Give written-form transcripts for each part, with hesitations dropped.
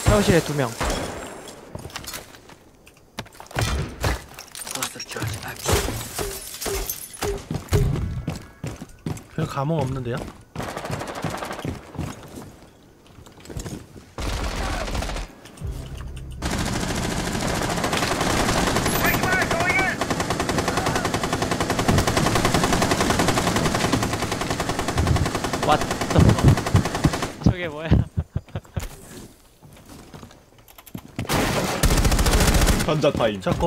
샤워실에 2명. 별 감흥 없는데요? What the 저게 뭐야? 전자 타임. 잡고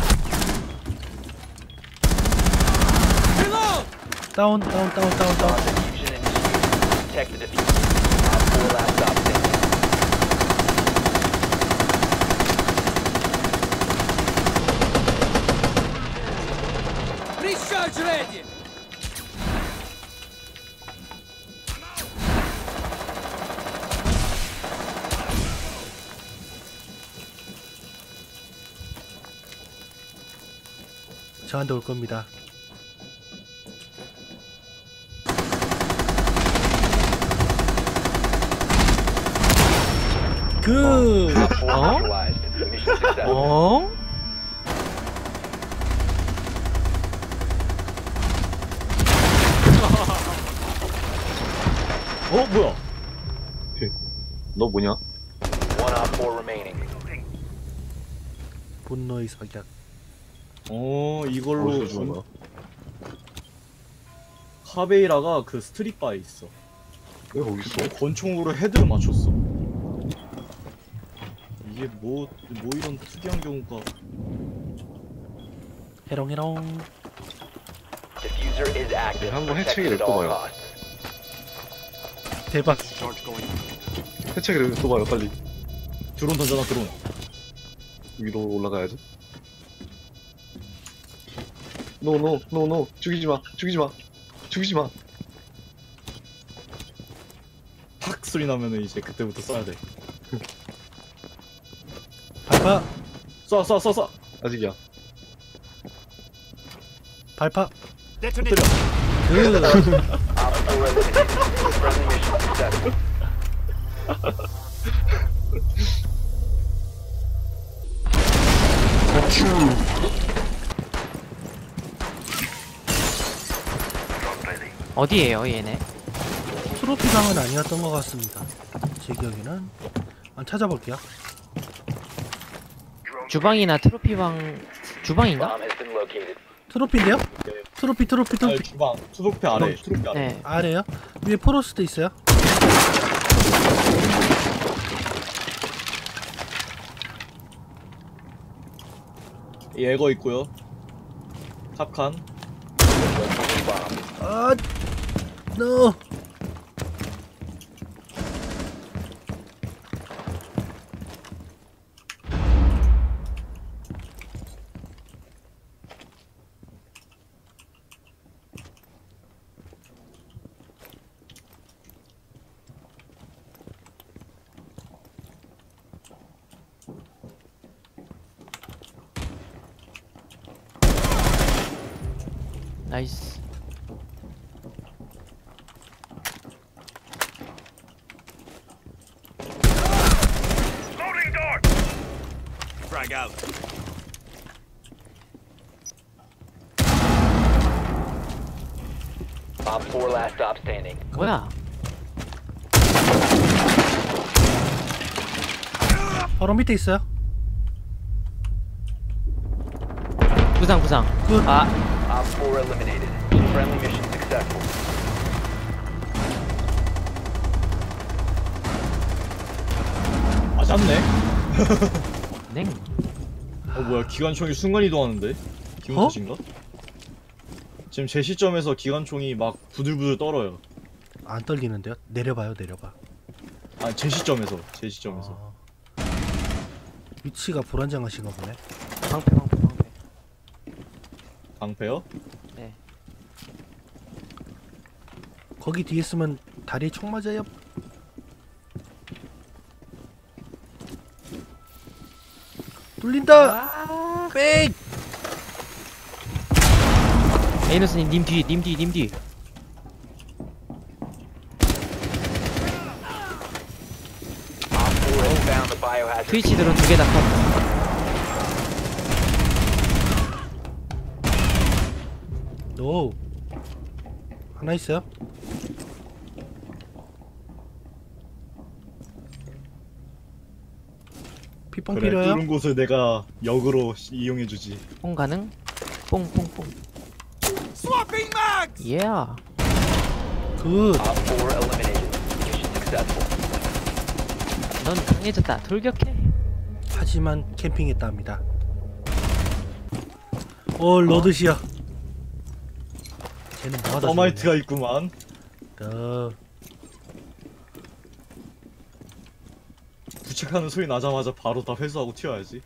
다운. Diffusion initiated. Protect the diffuser. Op 4 last stop standing. Recharge ready! 저한테 올 겁니다. 그 Op 4 neutralized. Mission successful. 어? 뭐야? 너 뭐냐? One Op 4 remaining. 분노의 사격. 이걸로 어디서 주는 거야? 카베이라가 그 스트릿바에 있어. 왜 거기 있어? 권총으로 헤드를 맞췄어. 이게 뭐 이런 특이한 경우가. 해롱해롱. Diffuser is active. 한번 Protect 해체기를 it at all 또 봐요. costs. 대박. 해체기를 또 봐요 빨리. 드론 던져놔 드론. 위로 올라가야죠. 노 죽이지마. 팍 소리 나면은 이제 그때부터 쏴야 돼. 발파. 쏴. 아직이야. 발파. 터뜨려. 그 Op 4 eliminated. Friendly mission successful. 어디에요 얘네? 트로피방은 아니었던 것 같습니다. 제 기억에는 한번 찾아볼게요. 주방이나 트로피방 주방인가? Bomb has been located. 트로피인데요? 트로피. 아니, 주방 투석패 아래. 투석패 아래. 네. 아래요? 위에 포로스도 있어요. 예거 있고요. 탑칸. Locating bomb. 아, 노. 나이스. Op 4 last stop standing. 뭐야? 바로 밑에 있어요. 부상. 굿. 아, Op 4 eliminated. Friendly mission successful. 맞았네. 냉. 뭐야 기관총이 순간 이동하는데? 기분 어? 탓인가? 지금 제 시점에서 기관총이 막 부들부들 떨어요. 안 떨리는데요? 내려봐. 제 시점에서. 아, 위치가 불안정하신가 보네. 방패. 방패요? 네. 거기 뒤에 있으면 다리에 총 맞아요. 뚫린다. 빽. 에이너스님 님 뒤. Op 4 has found the biohazard. 트위치 드론 2개 다 컷. 노. 하나 있어요? 피빵 그래 필요해요? 뚫은 곳을 내가 역으로 이용해주지. 뽕 가능? 뽕뽕뽕. 예. 굿. Op 4 eliminated. Mission successful. 넌 강해졌다. 돌격해. 하지만 캠핑했다 합니다. 러드시야. 쟤는 뭐하다 서마이트가 있구만. 부착하는 소리 나자마자 바로 다 회수하고 튀어야지.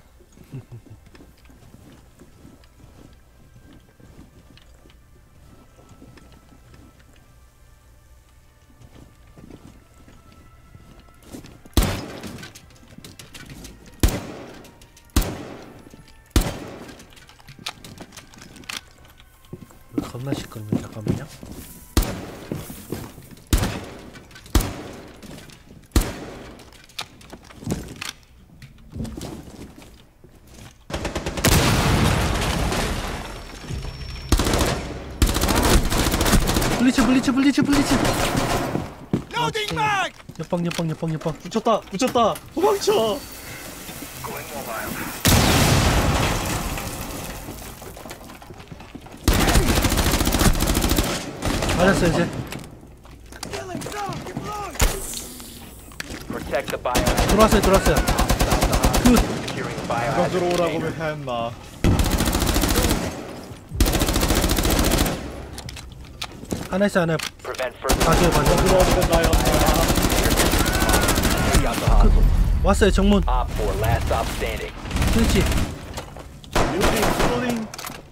겁나 시끄럽네. 잠깐만요. 블리츠. 옆방. 붙였다. 도망쳐. 맞았어 이제. Protect the biohazard. 들어왔어요. Securing the 누가 biohazard 들어오라고 container. 했나. 하나 있어. Prevent further 봐줘요. 들어오는 건가요? out the hostile. 왔어요. 정문. Op 4 last stop standing. 트위치. 리로딩.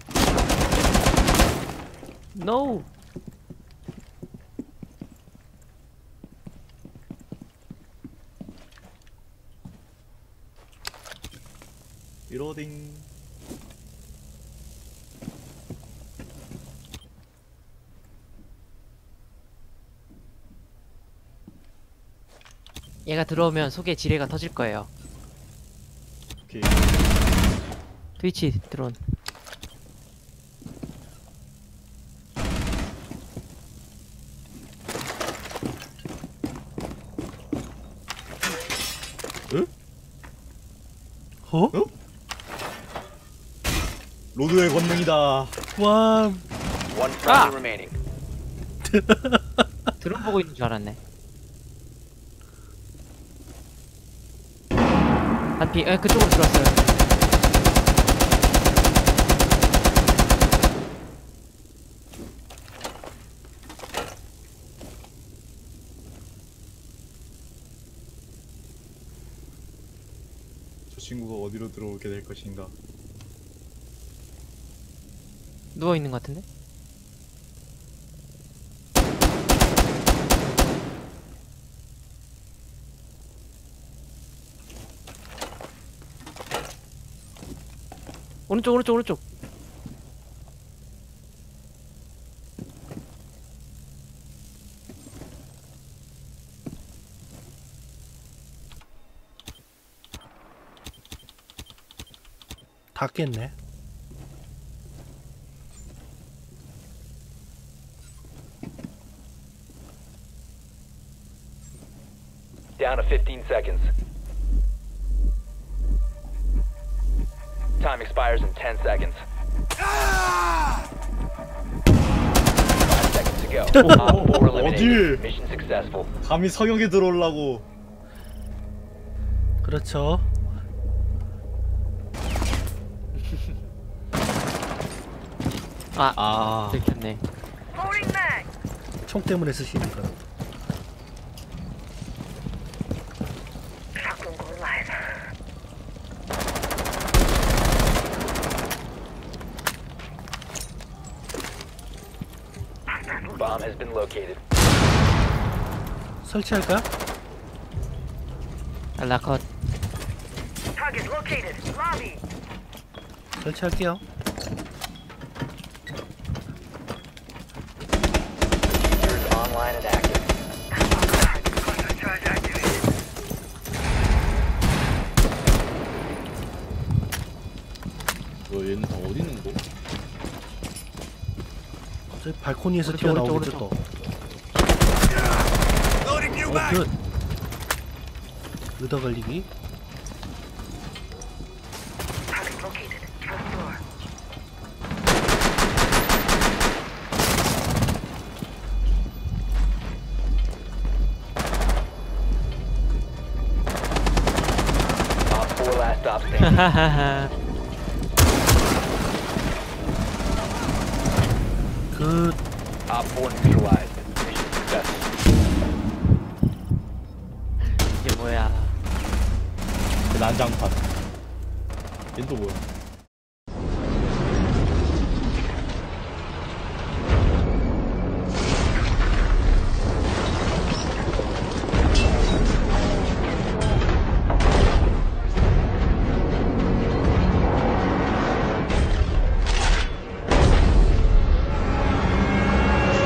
No. 리로딩. 얘가 들어오면 속에 지뢰가 터질 거예요. 오케이. 트위치 드론. 어? 로드의 권능이다. 와. One friendly remaining. 드론 보고 있는 줄 알았네. 한피 그쪽으로 들어왔어요. 저 친구가 어디로 들어오게 될 것인가. 누워 있는 것 같은데? 오른쪽. 다 깼네. Down to 15 seconds. Time expires in 10 seconds. 5 seconds to go. Op 4 eliminated. 어딜? Mission successful. 감히 성역에 들어오려고. 그렇죠. 아. 들켰네. 총 때문에 쓰시는 거. Bomb has been located. 설치할까요? 라컷. 설치할게요. Diffuser online and active. 발코니에서 오른쪽, 튀어나오겠죠 또. 끝. 의도 걸리기. Op 4 last stop standing. 하하하. 끝. Op 4 neutralized. Mission successful. 이게 뭐야? 그 난장판. 얜 또 뭐야?